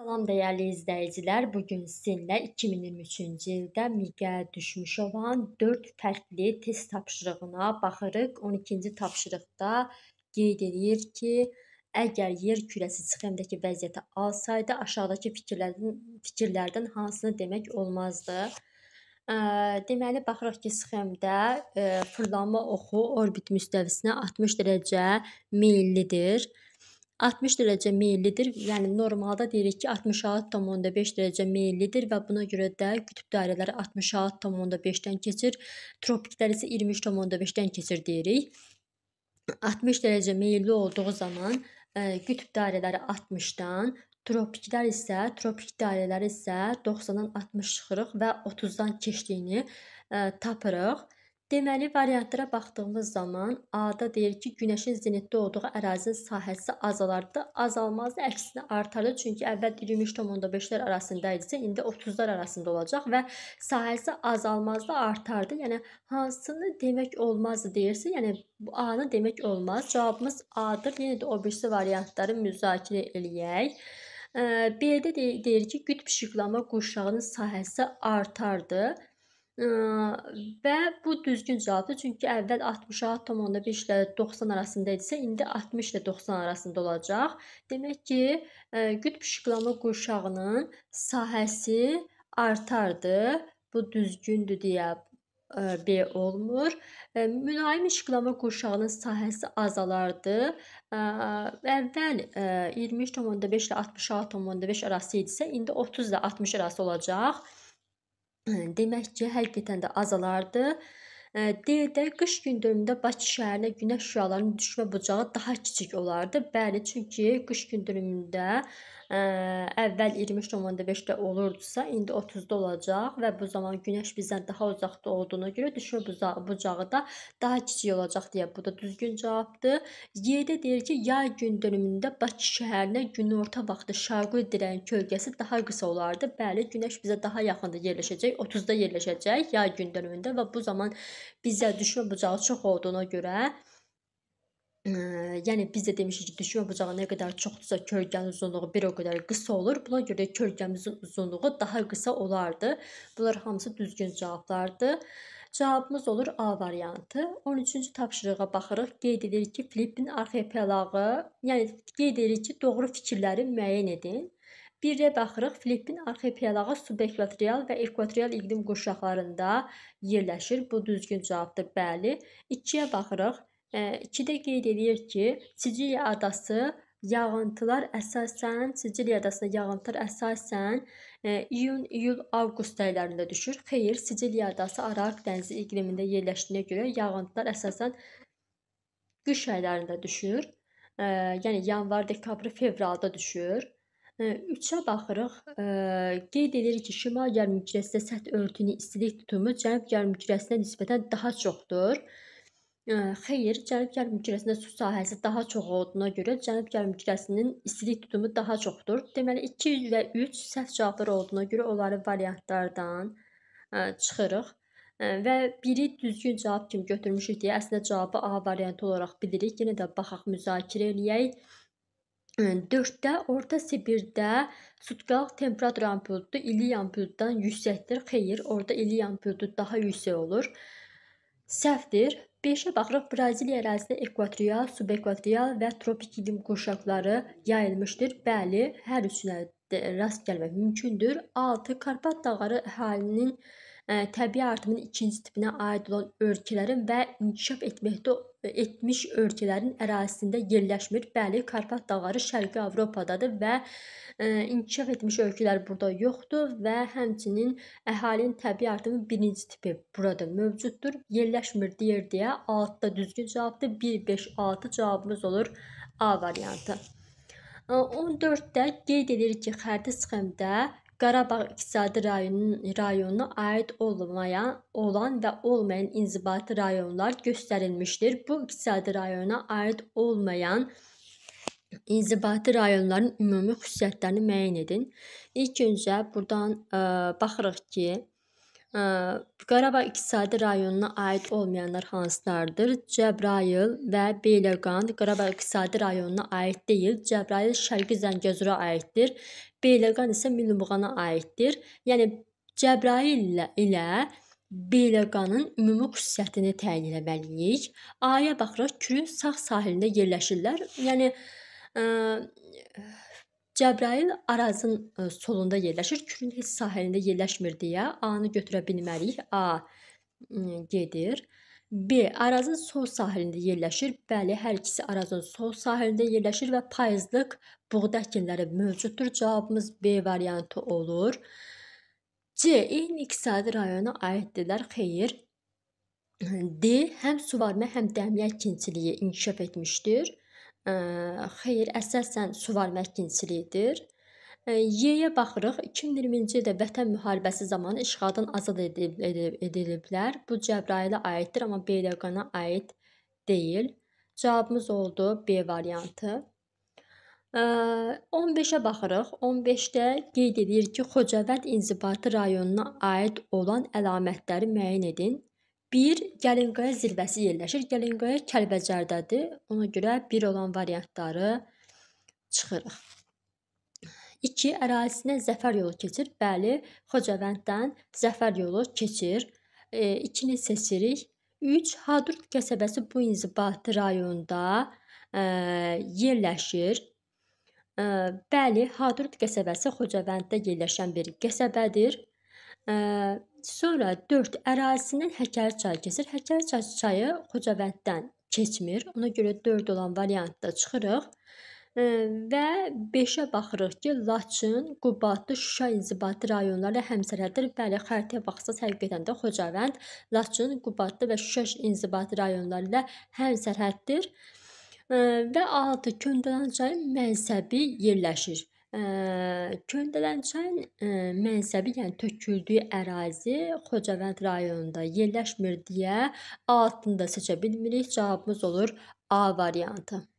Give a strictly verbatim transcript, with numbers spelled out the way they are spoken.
Salam dəyərli izləyicilər. Bu gün sizinlə iki min iyirmi üçüncü ildə miqə düşmüş olan dörd fərqli test tapşırığına baxırıq. on ikinci tapşırıqda qeyd edir ki, əgər yer kürəsi sxemdəki vəziyyəti alsaydı, aşağıdakı fikirlərdən, fikirlərdən hansını demək olmazdı? Ə, deməli, baxırıq ki, sxemdə ə, fırlanma oxu orbit müstəvisinə altmış dərəcə meyillidir. altmış dərəcə meyillidir. Yəni normalda deyirik ki, altmış altı tam onda beş dərəcə meyillidir və buna görə də qütb dairələri altmış altı tam onda beşdən keçir. Tropiklər isə iyirmi üç tam onda beşdən keçir deyirik. altmış dərəcə meyilli olduğu zaman ə, qütb dairələri altmışdan, tropiklər isə, tropik dairələri isə doxsandan altmış çıxırıq və otuzdan keçdiyini ə, tapırıq. Deməli, variantlara baxdığımız zaman A-da deyir ki, günəşin zenitdə olduğu ərazinin sahəsi azalardı. Azalmazdı, əksinə artardı. Çünki əvvəl iyirmi üç tam onda beşlər arasında idisə, indi otuzlar arasında olacaq və sahəsi azalmazdı, artardı. Yəni, hansını demək olmazdı deyirsə, yəni bu A-nı demək olmaz. Cavabımız A-dır. Yenə də o birisi variantları müzakirə eləyək. B-də deyir ki, qütb işıqlama qurşağının sahəsi artardı. Və bu düzgün cavabdır. Çünki əvvəl altmış altı tam onda beş ilə doxsan arasında idisə, indi altmış ilə doxsan arasında olacaq. Demək ki, qütb işıqlama qurşağının sahəsi artardı. Bu düzgündür deyə B olmur. Mülayim işıqlama qurşağının sahəsi azalardı. Əvvəl iyirmi üç tam onda beş ilə altmış altı tam onda beş arası idisə, indi otuz ilə altmış arası olacaq. Demək ki, həqiqətən də azalardı. D-də qış gün dönümündə Bakı şəhərinə günəş şüalarının düşmə bucağı daha kiçik olardı. Bəli, çünki qış gün dönümündə ə, əvvəl iyirmi üç tam onda beşdə olurdusa, indi otuzda olacaq və bu zaman günəş bizdən daha uzaqda olduğuna görə düşmə bucağı, bucağı da daha kiçik olacaq deyə bu da düzgün cavabdır. Y-də deyir ki, yay gün dönümündə Bakı şəhərinə günorta vaxtı şarqı dirəyin kölgəsi daha qısa olardı. Bəli, günəş bizə daha yaxında yerləşəcək, otuzda yerləşəcək yay gün dönümündə və bu zaman bizə düşmə bucağı çox olduğuna görə, ə, yəni biz də demişik ki, düşmə bucağı nə qədər çoxdursa kölgənin uzunluğu bir o qədər qısa olur. Buna görə kölgəmizin uzunluğu daha qısa olardı. Bunlar hamısı düzgün cavablardır. Cavabımız olur A variantı. on üçüncü tapşırığa baxırıq. Qeyd edir ki, Filippin arxipelağı, yəni qeyd edir ki, doğru fikirləri müəyyən edin. Bir-də baxırıq, Filippin arxipelağı subekvatorial və ekvatorial iqlim qurşaqlarında yerləşir. Bu düzgün cavabdır, bəli. İkiyə baxırıq. İkidə qeyd edir ki, Siciliya adası yağıntılar əsasən, Siciliya adasına yağıntılar əsasən iyun, iyul, avqust aylarında düşür. Xeyr, Siciliya adası Aralıq dənizi iqlimində yerləşdiyinə görə yağıntılar əsasən qış aylarında düşür. Yəni yanvar, dekabr, fevralda düşür. Üçə baxırıq. Qeyd edirik ki, şimal yarımkürəsində səth örtüyünün istilik tutumu cənub yarımkürəsinə nisbətən daha çoxdur. Xeyr, cənub yarımkürəsində su sahəsi daha çox olduğuna görə cənub yarımkürəsinin istilik tutumu daha çoxdur. Deməli, iki və üç səhv cavablar olduğuna görə onları variantlardan çıxırıq. Və biri düzgün cavab kimi götürmüşük deyə əslində cavabı A variantı olaraq bilirik. Yenə də baxaq, müzakirə eləyək. dörddə Orta Sibirdə sutkalıq temperatur ampuludu illik ampuluddan yüksəkdir. Xeyr, orada illik ampuludu daha yüksək olur. Səhvdir. beşə baxırıq. Braziliya ərazisində ekvatorial, subekvatorial və tropik iqlim qurşaqları yayılmışdır. Bəli, hər üçünə rast gəlmək mümkündür. altı Karpat dağları əhalinin ə, təbii artımının ikinci tipinə aid olan ölkələrin və inkişaf etməkdə etmiş ölkələrin ərazisində yerləşmir. Bəli, Karpat dağları Şərqi Avropadadır və ə, inkişaf etmiş ölkələr burada yoxdur və həmçinin əhalinin təbii artımı birinci tipi burada mövcuddur. Yerləşmir deyir deyə altıda düzgün cavabdır. bir, beş, altı cavabımız olur A variantı. on dörddə qeyd edir ki, xəriti sxemdə Qarabağ iqtisadi rayonunun rayonuna aid olmayan, olan və olmayan inzibati rayonlar göstərilmişdir. Bu iqtisadi rayona aid olmayan inzibati rayonların ümumi xüsusiyyətlərini müəyyən edin. İlk öncə buradan ə, baxırıq ki, ə, Qarabağ iqtisadi rayonuna aid olmayanlar hansılardır? Cəbrayıl və Beyləqan Qarabağ iqtisadi rayonuna aid deyil. Cəbrayıl Şərqi Zəngəzura aiddir. Beyləqan isə Minnuğana aiddir. Yəni Cəbrayıl ilə, ilə Beyləqanın ümumi xüsusiyyətini təyin etməliyik. A-ya baxırıq, Kürün sağ sahilində yerləşirlər. Yəni ə, Cəbrayıl Arazın ə, solunda yerləşir. Kürün heç sahilində yerləşmir deyə A-nı götürə bilmərik. A ə, gedir. B. Arazın sol sahilində yerləşir. Bəli, hər ikisi Arazın sol sahilində yerləşir və payızlıq buğda əkinləri mövcuddur. Cavabımız B variantı olur. C. Eyni iqtisadi rayona aiddirlər. Xeyr. D. Həm suvarmə, həm dəmiyə əkinçiliyi inkişaf etmişdir. Xeyr, əsasən suvarmə əkinçiliyidir. Y-yə baxırıq. iki min iyirminci ildə Vətən müharibəsi zamanı işğaldan azad edilib, edilib, ediliblər. Bu Cəbrayıla aiddir, amma Beyləqana aid deyil. Cavabımız oldu B variantı. on beşə baxırıq. on beşdə qeyd edir ki, Xocavənd inzibati rayonuna aid olan əlamətləri müəyyən edin. bir. Gəlinqaya zirvəsi yerləşir. Gəlinqaya Kəlbəcərdədir. Ona görə bir olan variantları çıxırıq. iki. Ərazisindən Zəfər yolu keçir. Bəli, Xocavənddən Zəfər yolu keçir. ikini seçirik. üç. Hadrut qəsəbəsi bu inzibati rayonda ə, yerləşir. Ə, bəli, Hadrut qəsəbəsi Xocavənddə yerləşən bir qəsəbədir. Ə, sonra dörd. Ərazisindən Həkəri çayı keçir. Həkəri çayı Xocavənddən keçmir. Ona görə dörd olan variantda çıxırıq. Ə, və beşə baxırıq ki, Laçın, Qubadlı, Şuşa inzibati rayonları həmsərhəddir. Bəli, xəritəyə baxsaq həqiqətən də Xocavənd, Laçın, Qubadlı və Şuşa inzibati rayonları ilə həmsərhəddir. Və altı. Köndələn çayın mənsəbi yerləşir. Köndələn çayın mənsəbi, yəni töküldüyü ərazi Xocavənd rayonunda yerləşmir deyə altını da seçə bilmirik. Cavabımız olur A variantı.